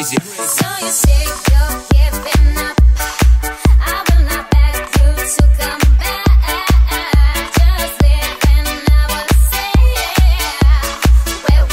crazy. So you say you're giving up. I will not beg you to come back. Just living, I will say. Where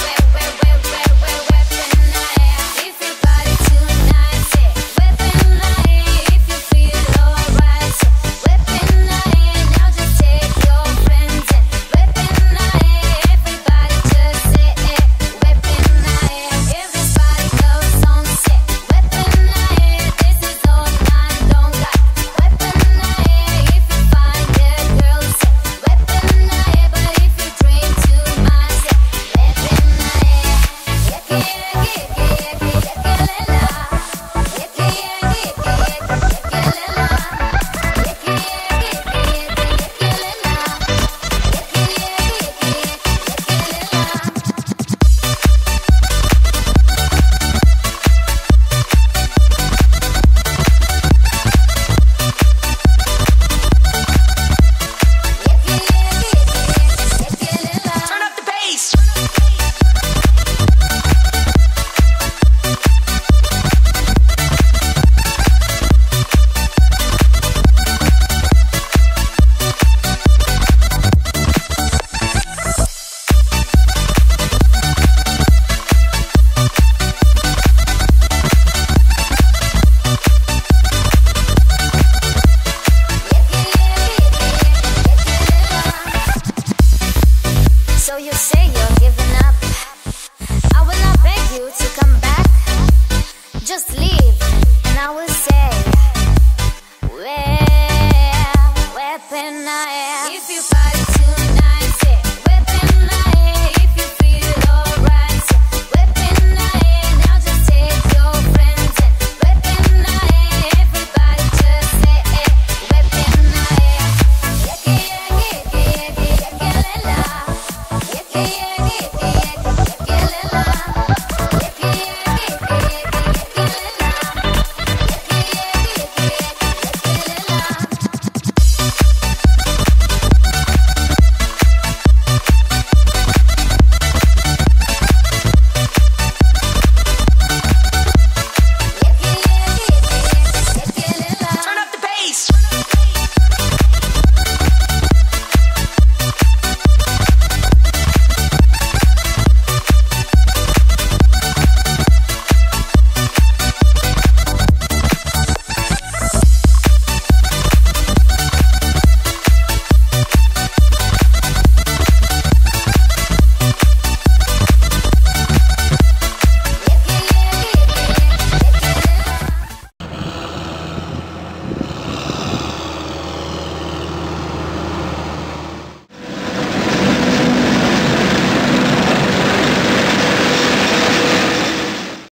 can I? If your body tonight, say where can I? If you feel alright, say where can I? Now just take your friends and where can I? Everybody just say where can I? Everybody goes on, say where can I? This is all mine, don't got where can I? If you find that girl, say where can I? But if you drink too much, say where can Turn up the bass. So you say you're giving up. I will not beg you to come back. Just leave.